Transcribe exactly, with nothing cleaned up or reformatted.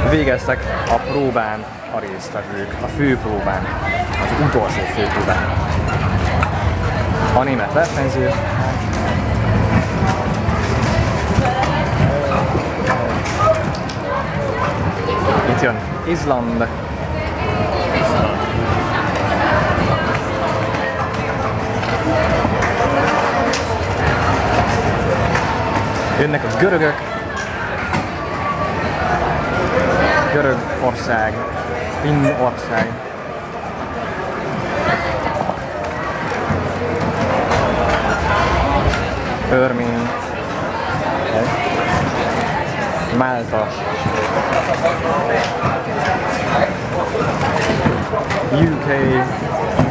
végeztek a próbán a résztvevők, a főpróbán, az utolsó főpróbán. A német versenyző. Itt jön Izland. Jönnek a görögök. Görögország, Finnország. Örmény. Málta. U K.